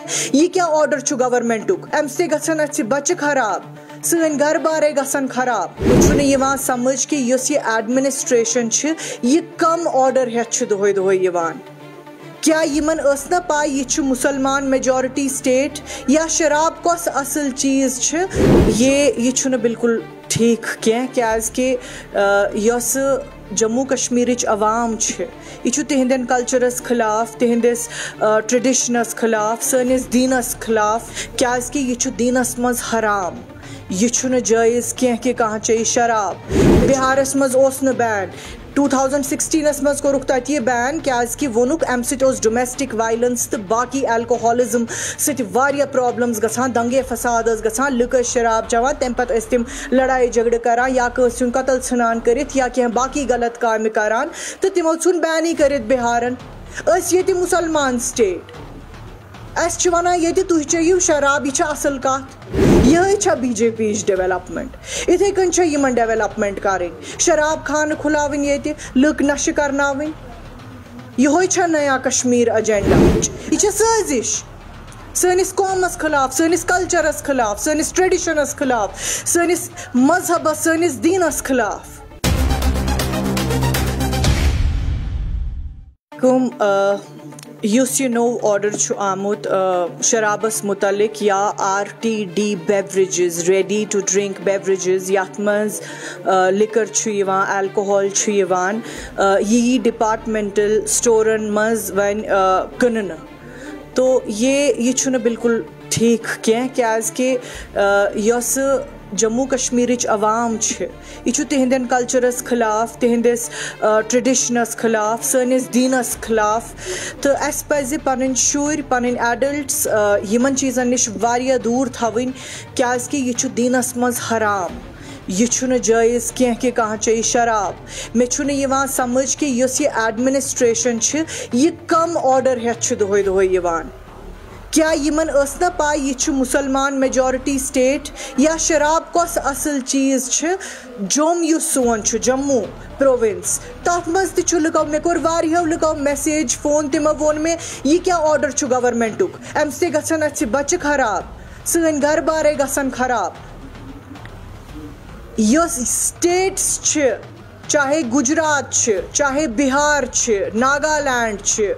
یہ کیا آرڈر چھُ گورنمنٹُک اَمہِ سۭتۍ گژھن اَسہِ بچہِ خراب سٲنۍ گھر بارے گژھن خراب چھُنہٕ یِوان سمجھ کہِ یۄس یہِ ایڈمنسٹریشن چھِ یہِ کم آرڈر ہٮ۪تھ چھُ دۄہے دۄہے یِوان کیا یمن ٲس نا پاے یہ چھُ مسلمان میجورٹی سٹیٹ یا شراب کۄس اصل چیز چھِ یہ چھُنہٕ بالکل ٹھیک کینٛہہ کیازکہِ یۄس جموں کشمیرٕچ عوام چھِ یہ چھُ تِہنٛدٮ۪ن کلچرس خلاف تِہنٛدِس ٹریڈشنس خلاف سٲنِس دیٖنس خلاف کیازکہِ یہ چھُ دیٖنس منٛز حرام یہ چھُنہٕ جٲیز کینٛہہ کہِ کانٛہہ چیٚیہِ شراب بِہارس منٛز اوس نہٕ بین 2016 منٛز کوٚرُکھ تتہِ یہِ بین کیازکہِ ووٚنُکھ امہِ سۭتۍ اوس ڈومیسٹک وایلنس تہٕ باقٕے ایلکوہولزم سۭتۍ واریاہ پرابلمز گژھان دنگے فساد ٲسۍ گژھان لُکھ ٲسۍ شراب چٮ۪وان تمہِ پتہٕ ٲسۍ تِم لڑایہِ جھگڑٕ کران یا کٲنٛسہِ ہُنٛد قتل ژھٕنان کٔرِتھ یا کینٛہہ باقٕے غلط کامہِ کران تہٕ تِمو ژھُن بینٕے کٔرِتھ بِہارن أسۍ ییٚتہِ مُسلمان سٹیٹ اَسہِ چھِ وَنان ییٚتہِ تُہۍ چیٚیِو شراب یہِ چھےٚ اصل کتھ یِہے چھا بی جے پی یِچ ڈیولپمنٹ یِتھے کٔنۍ چھےٚ یِمن ڈیولپمنٹ کرٕنۍ شراب خانہٕ کھُلاوٕنۍ ییٚتہِ لُکھ نشہٕ کرناوٕنۍ یِہے چھا نیا کشمیٖر ایجنڈا یہِ چھےٚ سٲزش سٲنِس قومس خلاف سٲنِس کلچرس خلاف سٲنِس ٹریڈشنس خلاف سٲنِس مذہبس سٲنِس دیٖنس خلاف یُس یہِ نوٚو آرڈر چھُ آمُت شرابس متعلق یا RTD beverages ready to drink beverages یتھ منٛز لِکر چھُ یِوان ایلکوہول چھُ یِوان یہِ یی ڈپارٹمنٹل سٹورن منٛز وۄنۍ کٕننہٕ تو یہِ چھُنہٕ بالکل ٹھیک کینٛہہ کیازکہِ یۄسہٕ جموں کشمیرٕچ عوام چھِ یہِ چھُ تِہنٛدٮ۪ن کلچرس خلاف تِہنٛدِس ٹریڈشنس خلاف سٲنِس دیٖنس خلاف تہٕ اَسہِ پزِ پنٕنۍ شُرۍ پنٕنۍ ایڈلٹس یِمن چیٖزن نِش واریاہ دوٗر تھاوٕنۍ کیازکہِ یہِ چھُ دیٖنس منٛز حرام یہ چھُنہٕ جٲیز کینٛہہ کہِ کانٛہہ چیٚیہِ شراب مےٚ چھُنہٕ یِوان سمجھ کہِ یۄس یہِ ایڈمنسٹریشن چھِ یہِ کم آرڈر ہٮ۪تھ چھُ دۄہے دۄہے یِوان کیا یمن ٲس نا پاے یہ چھُ مسلمان میجورٹی سٹیٹ یا شراب کۄس اصل چیز چھِ جوٚم یُس سون چھُ جموں پروونس تتھ منٛز تہِ چھُ لُکو مےٚ کوٚر واریاہو لُکو میسیج فون تِمو ووٚن مےٚ یہِ کیٛاہ آرڈر چھُ گورنمنٹُک امہِ سۭتۍ گژھن اَسہِ بچہِ خراب سٲنۍ گھر بارے گژھن خراب یۄس سٹیٹس چھِ چاہے گجرات چھِ چاہے بِہار چھِ ناگالینڈ چھِ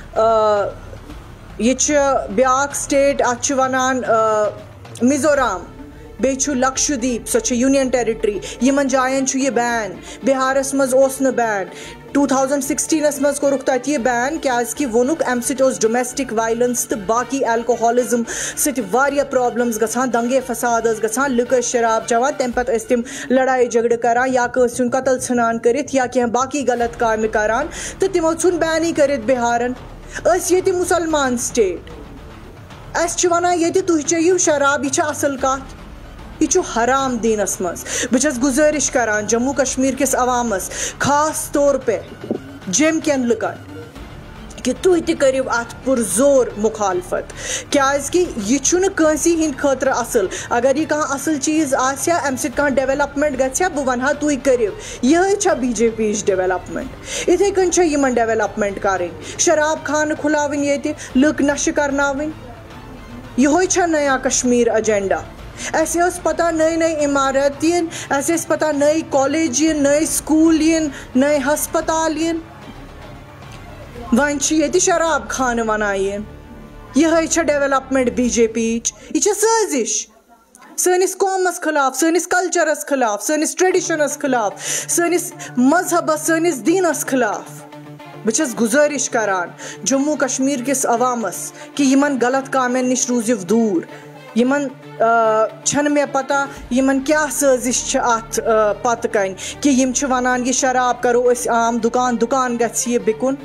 یہ چھُ بیٛاکھ سٹیٹ اتھ چھِ ونان میزورام بیٚیہِ چھُ لکشدیپ سۄ چھِ یوٗنین ٹیرِٹری یِمن جاین چھُ یہِ بین بِہارس منٛز اوس نہٕ بین 2016 منٛز کوٚرُکھ تتہِ یہِ بین کیازکہِ ووٚنُکھ امہِ سۭتۍ اوس ڈومیسٹک وایلنس تہٕ باقٕے ایلکوہولزم سۭتۍ واریاہ پرابلمز گژھان دنگے فساد ٲسۍ گژھان لُکھ ٲسۍ شراب چٮ۪وان تمہِ پتہٕ ٲسۍ تِم لڑایہِ جھگڑٕ کران یا کٲنٛسہِ ہُنٛد قتل ژھٕنان کٔرِتھ یا کینٛہہ باقٕے غلط کامہِ کران تہٕ تِمو ژھُن بینٕے کٔرِتھ بِہارن أسۍ ییٚتہِ مُسلمان سٹیٹ اَسہِ چھِ وَنان ییٚتہِ تُہۍ چیٚیِو شراب یہِ چھےٚ اصل کتھ یہِ چھُ حرام دیٖنس منٛز بہٕ چھس گُزٲرِش کران جموں کشمیٖر کِس عوامس خاص طور پے جیٚمۍ کٮ۪ن لُکن کہ تُہۍ تہِ کٔرِو اتھ پُرزور مُخالفت کیازکہِ یہِ چھُنہٕ کٲنٛسی ہٕنٛدِ خٲطرٕ اصل اگر یہِ کانٛہہ اصل چیٖز آسہِ ہا امہِ سۭتۍ کانٛہہ ڈیولپمنٹ گژھِ ہا بہٕ ونہٕ ہا تُہۍ کٔرِو یِہے چھا بی جے پی یِچ ڈیولپمنٹ یِتھے کٔنۍ چھےٚ یِمن ڈیولپمنٹ کرٕنۍ شراب خانہٕ کھُلاوٕنۍ ییٚتہِ لُکھ نشہٕ کرناوٕنۍ یِہے چھا نیا کشمیٖر ایجنڈا اَسہِ ٲس پتہ نٔے نٔے عمارت یِن اَسہِ ٲسۍ پتہ نٔے کالیج یِن نٔے سکوٗل یِن نٔے ہسپتال یِن وۄنۍ چھِ ییٚتہِ شراب خانہٕ ونان یِن یِہے چھےٚ ڈیولپمنٹ بی جے پی یِچ یہِ چھےٚ سٲزش سٲنِس قومس خلاف سٲنِس کلچرس خلاف سٲنِس ٹریڈشنس خلاف سٲنِس مذہبس سٲنِس دیٖنس خلاف بہٕ چھس گُزٲرِش کران جموں کشمیٖر کِس عوامس کہِ یِمن غلط کامٮ۪ن نِش روٗزِو دوٗر یِمن چھنہٕ مےٚ پتہ یِمن کیٛاہ سٲزش چھِ اتھ پتہٕ کنۍ کہِ یِم چھِ ونان یہِ شراب کرو أسۍ عام دُکان دُکان گژھِ یہِ بِکُن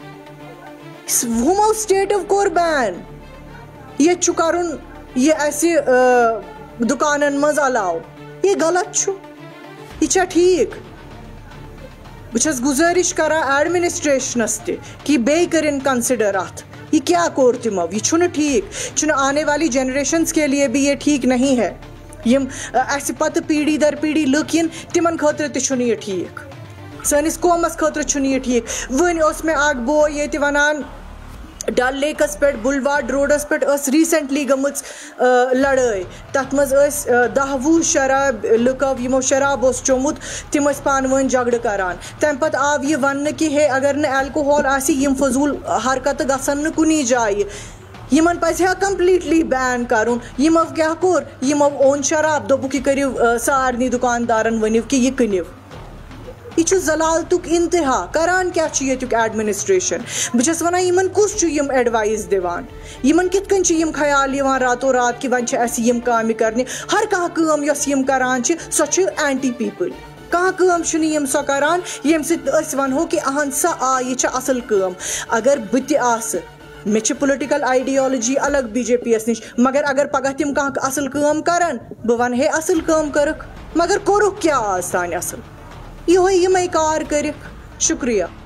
ہُمو سٹیٹو کوٚر بین ییٚتہِ چھُ کرُن یہِ اَسہِ دُکانن منٛز الاو یہِ غلط چھُ یہِ چھا ٹھیٖک بہٕ چھس گُزٲرِش کران ایڈمنسٹریشنس تہِ کہِ بیٚیہِ کٔرِنۍ کنسِڈر اتھ یہ کیا کوٚر تِمو یہِ چھُنہٕ ٹھیٖک چھُنہٕ آنے والی جنریشنس کے لیے بھی یہ ٹھیک نہیں ہے یِم اَسہِ پتہٕ پیٖڑی در پیٖڑی لُکھ یِن تِمن خٲطرٕ تہِ چھُنہٕ یہِ ٹھیٖک سٲنِس قومس خٲطرٕ چھُنہٕ یہِ ٹھیٖک وۄنۍ اوس مےٚ اکھ بوے ییٚتہِ ونان ڈل لیکس پہ بلواڈ روڈس پہ ریسنٹلی گمٕژ لڑٲے تَتھ منٛز ٲسۍ 10-20 شراب لُکو یِمو شراب اوس چومُت تِم ٲسۍ پانہٕ ؤنۍ جگڑٕ کران تَمہِ پتہٕ آو یہِ وننہٕ کہِ ہے اگر نہٕ ایلکوہول آسہِ یِم فضوٗل حرکتہٕ گژھن نہٕ کُنی جایہِ یِمن پزِ ہا کمپلیٹلی بین کرُن یِمو کیٛاہ کوٚر یِمو اوٚن شراب دوٚپُکھ یہِ کٔرِو سارنٕے دُکاندارن ؤنِو کہِ یہِ کٕنِو یہ چھُ ضلالتُک انتہا کران کیٛاہ چھُ ییٚتیُک ایڈمنسٹریشن بہٕ چھَس وَنان یِمن کُس چھُ یِم ایڈوایس دِوان یِمن کِتھ کٔنۍ چھِ یِم خیال یِوان راتو رات کہِ وۄنۍ چھِ اَسہِ یِم کامہِ کرنہِ ہر کانٛہہ کٲم یۄس یِم کران چھِ سۄ چھِ اینٹی پیٖپٕل کانٛہہ کٲم چھُنہٕ یِم سۄ کران ییٚمہِ سۭتۍ أسۍ وَنہو کہِ اہن سا آ یہِ چھِ اصل کٲم اگر بہٕ تہِ آسہٕ مےٚ چھِ پُلٹِکل آیڈیالجی الگ بی جے پی یس نِش مگر اگر پگاہ تِم کانٛہہ اصل کٲم کرن بہٕ وَنہٕ ہے اصل کٲم کٔرٕکھ مگر کوٚرُکھ کیٛاہ آز تانۍ اصل یِہوے یِمے کار کٔرِکھ شُکریہ